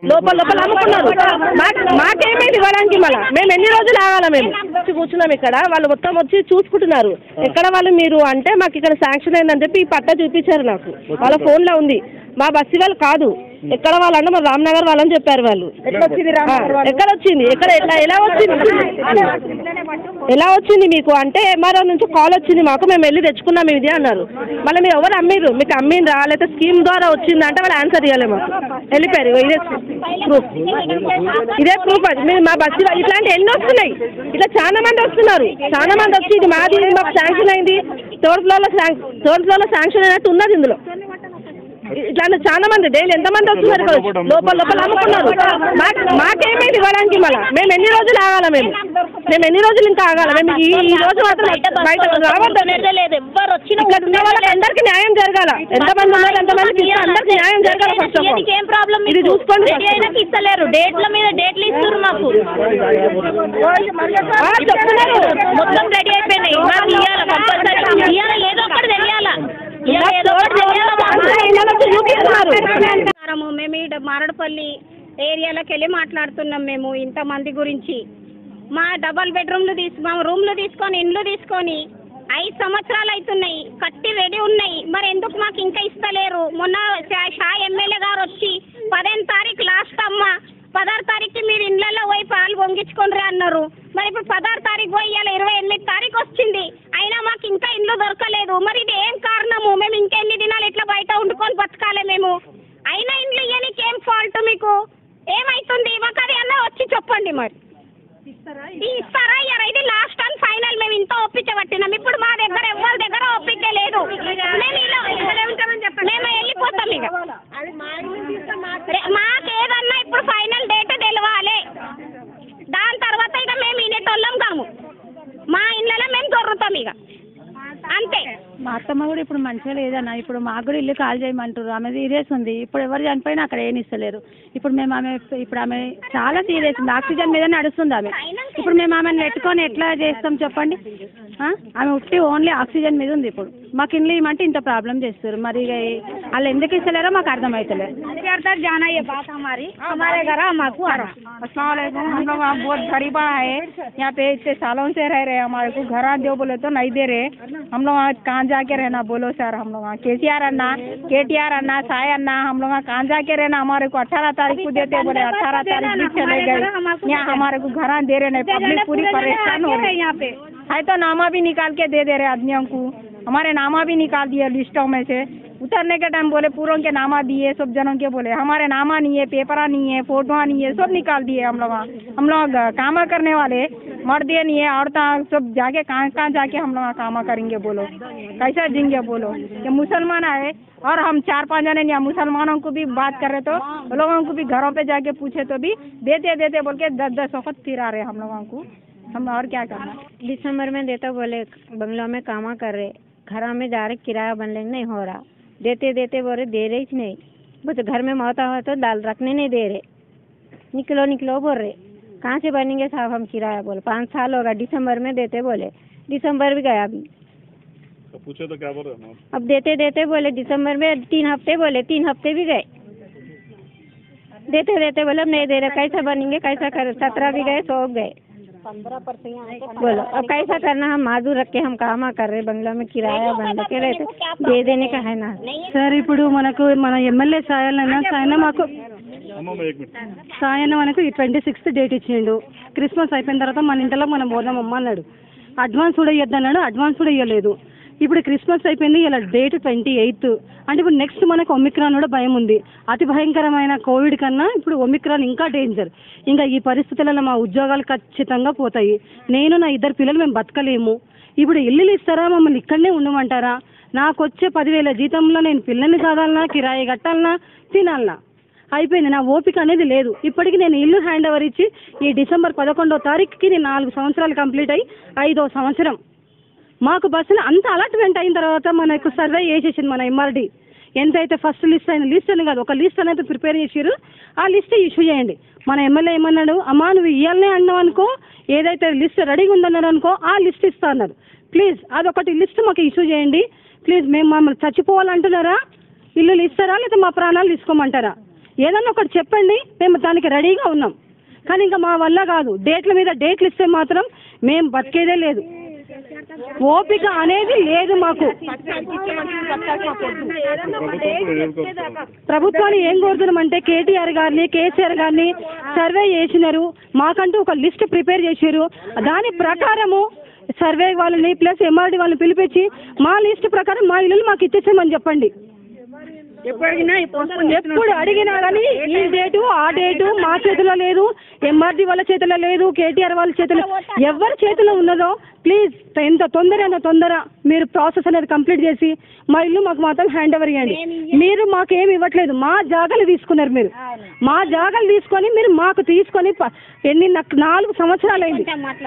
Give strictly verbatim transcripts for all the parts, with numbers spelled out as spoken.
లోపల లోపల అమ్ముకున్నారు. మాకేమేది ఇవ్వడానికి మళ్ళీ మేము ఎన్ని రోజులు ఆగాల? మేము కూర్చున్నాం ఇక్కడ, వాళ్ళు మొత్తం వచ్చి చూసుకుంటున్నారు. ఎక్కడ వాళ్ళు మీరు అంటే మాకు ఇక్కడ శాంక్షన్ అయిందని చెప్పి ఈ పట్టా చూపించారు. నాకు వాళ్ళ ఫోన్లో ఉంది. మా బస్సు వాళ్ళు కాదు, ఎక్కడ వాళ్ళంటే మా రామ్నగర్ వాళ్ళని చెప్పారు. వాళ్ళు ఎక్కడ వచ్చింది? ఎక్కడ ఎట్లా ఎలా వచ్చింది ఎలా వచ్చింది మీకు అంటే ఎంఆర్ఓ నుంచి కాల్ వచ్చింది మాకు, మేము వెళ్ళి తెచ్చుకున్నాం ఇది అన్నారు. మళ్ళీ మీరు ఎవరు అమ్మిరు? మీకు అమ్మిండ్రా లేకపోతే స్కీమ్ ద్వారా వచ్చిందంటే వాళ్ళు ఆన్సర్ ఇవ్వలేదు. మాకు వెళ్ళిపోయారు. ఇదే ప్రూఫ్, ఇదే ప్రూఫ్. అది మీరు మా బస్సు ఇట్లాంటి ఎన్ని వస్తున్నాయి, ఇట్లా చాలా మంది వస్తున్నారు. చాలా మంది వచ్చి ఇది మాది, మాకు శాంక్షన్ అయింది, థర్డ్ ఫ్లోర్లో థర్డ్ ఫ్లోర్లో శాంక్షన్ అయినట్టు ఉన్నది. ఇందులో ఇట్లాంటి చాలా మంది డైలీ ఎంతమంది వస్తున్నారు లోపల లోపల అమ్ముకున్నారు. మాకేమేది ఇవ్వడానికి మళ్ళీ మేము ఎన్ని రోజులు ఆగాల? మేము మేము ఎన్ని రోజులు ఇంకా ఆగాల? మేము ఈ ఈ రోజు మాత్రం బయట రావద్దు. ఇక్కడ ఉన్న వాళ్ళకి అందరికీ న్యాయం జరగాల. ఎంతమంది ఉన్నారు ఎంతమంది అందరికీ న్యాయం జరగాల. ఫస్ట్ ఆఫ్ ఆల్ ఇది చూసుకోండి. ఇస్తలేరు, డేట్ల మీద డేట్లు ఇస్తారు మాకు. చెప్తున్నారు మొత్తం రెడీ అయిపోయినాయి. మాకు ఇవ్వాలి కంపల్సరీ, ఇవ్వాలి ఏదో ఒకటి తెలియాలా. మేము ఈ మారడపల్లి ఏరియాలోకి వెళ్ళి మాట్లాడుతున్నాం. మేము ఇంతమంది గురించి మా డబల్ బెడ్రూమ్లు తీసు మా రూమ్లు తీసుకొని ఇండ్లు తీసుకొని ఐదు సంవత్సరాలు అవుతున్నాయి, కట్టి రెడీ ఉన్నాయి. మరి ఎందుకు మాకు ఇంకా ఇస్తలేరు? మొన్న షా ఎమ్మెల్యే గారు వచ్చి పదిహేను తారీఖు లాస్ట్ అమ్మ, పదహారు తారీఖుకి మీరు ఇండ్లలో పోయి పాలు పొంగించుకోండి అన్నారు. మరి ఇప్పుడు పదహారు తారీఖు పోయి ఇవాళ ఇరవై ఎనిమిది తారీఖు వచ్చింది, అయినా మాకు ఇంకా ఇండ్లు దొరకలేదు. మరి ఇది ఏం కారణము? మేము ఇంకెన్ని దినాలు ఇట్లా బయట వండుకొని బతకాలి మేము? అయినా ఇండ్లు ఇవ్వడానికి ఏం ఫాల్ట్ మీకు? ఏమైతుంది మాకు? అది అన్న వచ్చి చెప్పండి. మరి ఇస్తారా ఇయ్యారా? ఇది లాస్ట్ అండ్ ఫైనల్. మేము ఇంత ఒప్పించబట్టినాం. ఇప్పుడు మా దగ్గర ఎవరి దగ్గర ఒప్పించే లేదు. మేము ఇలా మేము వెళ్ళిపోతాం. ఇక మాకేదన్నా ఇప్పుడు ఫైనల్ డేట్ తెలవాలి. దాని తర్వాత ఇక మేము ఇనేటోళ్ళం కాము. మా ఇళ్ళలో మేము దొరుకుతాం ఇక అంతే. మా అత్తమ్మ కూడా ఇప్పుడు మంచిగా లేదన్న. ఇప్పుడు మాకు కూడా ఇల్లు కాల్ చేయమంటారు. ఆమె సీరియస్ ఉంది. ఇప్పుడు ఎవరు చనిపోయినా అక్కడ ఏమి ఇస్తలేరు. ఇప్పుడు మేము ఆమె ఇప్పుడు ఆమె చాలా సీరియస్ ఉంది. ఆక్సిజన్ మీద నడుస్తుంది ఆమె. ఇప్పుడు మేము ఆమెను పెట్టుకొని ఎట్లా చేస్తాం చెప్పండి? ఆమె ఉట్టి ఓన్లీ ఆక్సిజన్ మీద ఉంది. ఇప్పుడు మాకు ఇల్లు ఇవ్వమంటే ఇంత ప్రాబ్లం చేస్తారు. మరి వాళ్ళు ఎందుకు ఇస్తలేరో మాకు అర్థమవుతలేదు. जाना ये बात हमारी हमारे घर माकू अस्सलाम वालेकुम। हम लोग आप बहुत गरीबा है, यहाँ पे इतने सालों से रह रहे हैं। हमारे को घर दो बोले तो नहीं दे रहे। हम लोग कहाँ जाके रहना बोलो सर? हम लोग के सी आर अन्ना, के टी आर अन्ना, साय अन्ना, हम लोग कहाँ जाके रहना? हमारे को अठारह तारीख को देते बोले, अठारह तारीख भी चले गए। यहाँ हमारे को घर दे रहे नहीं। पब्लिक पूरी परेशान हो रही है। यहाँ पे है तो नामा भी निकाल के दे दे रहे आदमियों को। हमारे नामा भी निकाल दिए लिस्टों में से। उतरने के टाइम बोले पूरों के नामा दिए, सब जनों के बोले हमारे नामा नहीं है, पेपरा नहीं है, फोटो नहीं है, सब निकाल दिए। हम लोग हम लोग कामा करने वाले मर्द नहीं है, औरतें सब जाके कहाँ कहाँ जाके हम लोग कामा करेंगे बोलो? कैसा जिंगे बोलो? ये मुसलमान आए और हम चार पाँच जने यहाँ मुसलमानों को भी बात कर रहे तो लोगों को भी घरों पे जाके पूछे तो भी देते देते बोल के दस दस वक्त फिरा रहे हम लोगों को। हम और क्या करना? दिसंबर में देता बोले बंगलों में कामा कर रहे, घर में जा रहे, किराया बनने नहीं हो रहा। देते देते बोले दे रहे ही नहीं। बस घर में मौता हो तो दाल रखने नहीं दे रहे। निकलो निकलो बोल रहे। कहाँ से बनेंगे साहब हम किराया? बोले पाँच साल होगा, दिसंबर में देते बोले। दिसंबर भी गया अभी। तो पूछे तो क्या बोल रहे? अब देते देते बोले दिसंबर में तीन हफ्ते बोले, तीन हफ्ते भी गए। देते देते बोले नहीं दे रहे। कैसा बनेंगे? कैसा कर? सत्रह भी गए, सौ गए। पंद्रह परसेंट बोलो अब कैसा करना? हम माजूर रख के हम कामा कर रहे, बंगला में किराया बंद के रहते, दे देने का है ना సార్. ఇప్పుడు మనకు మన ఎమ్మెల్యే సాయాలన్నా సాయన మాకు సాయన మనకు ఈ ట్వంటీ సిక్స్త్ డేట్ ఇచ్చిండు. క్రిస్మస్ అయిపోయిన తర్వాత మన ఇంట్లో మనం పోదాం అమ్మ అన్నాడు. అడ్వాన్స్ కూడా ఇవ్వద్దు అన్నాడు. అడ్వాన్స్ కూడా ఇవ్వలేదు. ఇప్పుడు క్రిస్మస్ అయిపోయింది, ఇలా డేట్ ట్వంటీ ఎయిత్ అంటే ఇప్పుడు నెక్స్ట్ మనకు ఒమిక్రాన్ కూడా భయం ఉంది. అతి భయంకరమైన కోవిడ్ కన్నా ఇప్పుడు ఒమిక్రాన్ ఇంకా డేంజర్. ఇంకా ఈ పరిస్థితులలో మా ఉద్యోగాలు ఖచ్చితంగా పోతాయి. నేను నా ఇద్దరు పిల్లలు మేము బతకలేము. ఇప్పుడు ఇల్లులు ఇస్తారా? మమ్మల్ని ఇక్కడనే ఉండమంటారా? నాకు వచ్చే పదివేల జీతంలో నేను పిల్లల్ని చదవాలన్నా, కిరాయి కట్టాలన్నా, తినాలన్నా అయిపోయింది. నా ఓపిక అనేది లేదు. ఇప్పటికి నేను ఇల్లు హ్యాండ్ ఓవర్ ఇచ్చి ఈ డిసెంబర్ పదకొండో తారీఖుకి నేను నాలుగు సంవత్సరాలు కంప్లీట్ అయ్యి ఐదో సంవత్సరం. మాకు బస్సులు అంత అలాట్మెంట్ అయిన తర్వాత మనకు సర్వే చేసేసింది మన ఎంఆర్డి. ఎంతైతే ఫస్ట్ లిస్ట్ అయిన లిస్ట్ అని కాదు, ఒక లిస్ట్ అనేది ప్రిపేర్ చేసిరు. ఆ లిస్ట్ ఇష్యూ చేయండి. మన ఎమ్మెల్యే ఏమన్నాడు? అమ్మా నువ్వు ఇవ్వాలనే అన్నావు అనుకో, ఏదైతే లిస్ట్ రెడీగా ఉందన్నారు అనుకో, ఆ లిస్ట్ ఇస్తా అన్నారు. ప్లీజ్ అదొకటి లిస్ట్ మాకు ఇష్యూ చేయండి ప్లీజ్. మేము మమ్మల్ని చచ్చిపోవాలంటున్నారా? ఇల్లులు ఇస్తారా లేదా మా ప్రాణాలు తీసుకోమంటారా? ఏదన్నా ఒకటి చెప్పండి, మేము దానికి రెడీగా ఉన్నాం. కానీ ఇంకా మా వల్ల కాదు. డేట్ల మీద డేట్లు ఇస్తే మాత్రం మేము బతికేదే లేదు. ఓపిక అనేది లేదు మాకు. ప్రభుత్వాన్ని ఏం కోరుతున్నామంటే కేటీఆర్ గారిని, కేసీఆర్ గారిని సర్వే చేసినారు, మాకంటూ ఒక లిస్ట్ ప్రిపేర్ చేశారు. దాని ప్రకారము సర్వే వాళ్ళని ప్లస్ ఎంఆర్డీ వాళ్ళని పిలిపించి మా లిస్ట్ ప్రకారం మా ఇల్లు మాకు ఇచ్చేసామని చెప్పండి. ఎప్పుడు అడిగినా కానీ ఈ డేటు ఆ డేటు మా చేతిలో లేదు, ఎంఆర్డీ వాళ్ళ చేతిలో లేదు, కేటీఆర్ వాళ్ళ చేతిలో, ఎవరి చేతిలో ఉన్నదో ప్లీజ్ ఎంత తొందర ఎంత తొందర మీరు ప్రాసెస్ అనేది కంప్లీట్ చేసి మా ఇల్లు మాకు మాత్రం హ్యాండ్ ఓవర్ ఇవ్వండి. మీరు మాకేమి ఇవ్వట్లేదు, మా జాగాలు తీసుకున్నారు. మీరు మా జాగాలు తీసుకొని మీరు మాకు తీసుకొని ఎన్ని నాలుగు సంవత్సరాలు అయింది.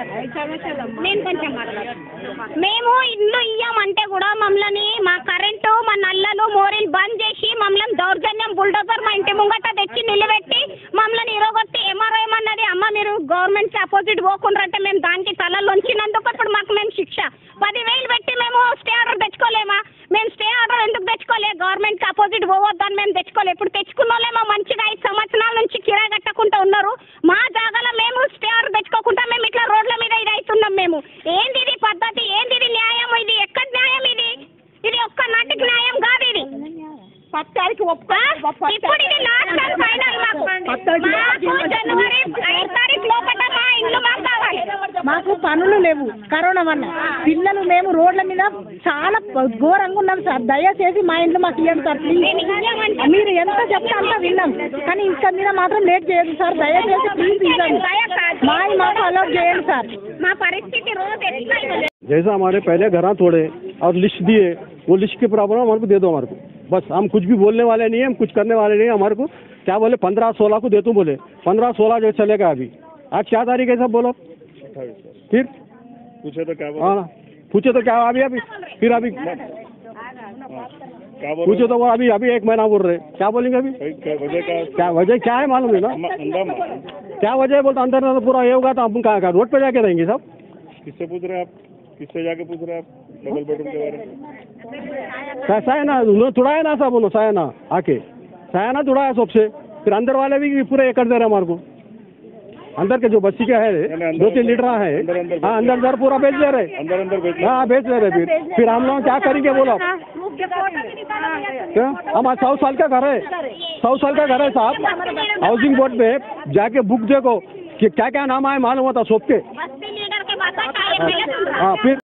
మేము ఇల్లు ఇయ్యామంటే కూడా మమ్మల్ని మా కరెంటు మా నల్లలు మోరీలు బంద్ చేసి మమ్మల్ని దౌర్జన్యం బుల్డోజర్ మా ఇంటి ముంగట తెచ్చి నిలబెట్టి మమ్మల్ని ఇరగొట్టి ఎంఆర్ఓ ఏమన్నది, అమ్మ మీరు గవర్నమెంట్ కి అపోజిట్ పోకుండా అంటే మేము దానికి తలలు వంచినందుకు ఇప్పుడు మాకు మేము శిక్ష పదివేలు పెట్టి మేము స్టే ఆర్డర్ తెచ్చుకోలేమా? మేము స్టే ఆర్డర్ ఎందుకు తెచ్చుకోలే? గవర్నమెంట్ కి అపోజిట్ పోవద్దని మేము తెచ్చుకోలేదు. ఇప్పుడు తెచ్చుకున్న వాళ్ళేమో మంచిగా ఐదు సంవత్సరాల నుంచి కిరాయి కట్టకుండా ఉన్నారు. మా జాగాలో మేము స్టే ఆర్డర్ తెచ్చుకోకుండా మేము ఇట్లా రోడ్ల మీద ఇది అవుతున్నాం. మేము ఏంది ఇది పద్ధతి? ఏంది ఇది న్యాయం? ఇది ఎక్కడ న్యాయం? ఇది ఇది ఒక్క నాటికి న్యాయం కాదు. ఇది ఇప్పుడు ఇది లాస్ట్ అండ్ ఫైనల్. మాకు జనవరి ఐదు తారీఖు లోపల మా ఇల్లు మాకు కావాలి. మాకు పనులు లేవు కరోనా వల్ల. పిల్లలు మేము రోడ్ల మీద చాలా ఘోరంగా ఉన్నాం సార్. దయచేసి మా ఇంట్లో మాకు ఇవ్వండి సార్ ప్లీజ్. మీరు ఎంత చెప్తే అంత విన్నాం, కానీ ఇంకా మీద మాత్రం లేట్ చేయదు సార్. దయచేసి ప్లీజ్ ఇవ్వండి, మా మాకు అలౌట్ చేయండి సార్. మా పరిస్థితి రోజు जैसा हमारे पहले घर तोड़े और लिस्ट दिए, वो लिस्ट की प्रॉब्लम हमारे को दे दो हमारे को. बस हम कुछ भी बोलने वाले नहीं है, हम कुछ करने वाले नहीं है. हमारे को क्या बोले पंद्रह सोलह को दे दूँ बोले, पंद्रह सोलह जो चलेगा. अभी आज क्या तारीख है सब बोलो? फिर पूछे तो क्या हाँ पूछे तो क्या अभी अभी फिर अभी पूछे तो वो अभी अभी एक महीना बोल रहे. क्या बोलेंगे अभी? क्या वजह क्या है मालूम है ना? क्या वजह है बोलते अंदर पूरा ये होगा तो हम कहाँ रोड पे जाके रहेंगे सब. किससे पूछ रहे हैं आप? किससे जाके पूछ रहे हैं आप डबल बेडरूम के बारे में? कैसा है ना उन्होंने तुड़ाया ना सब, उन्होंने साया ना आके साया ना तुड़ाया सबसे. फिर अंदर वाले भी पूरे कर दे रहे हमारे को. अंदर के जो बच्ची का है दो तीन लीटर है, हाँ अंदर अंदर पूरा बेच दे रहे. अंदर अंदर बेच हाँ बेच ले रहे. फिर फिर हम लोग क्या करेंगे बोलो? क्या हमारा सौ साल का घर है, सौ साल का घर है साहब. हाउसिंग बोर्ड पे जाके बुक देखो कि क्या क्या नाम आए मालूम होता सबके. हाँ फिर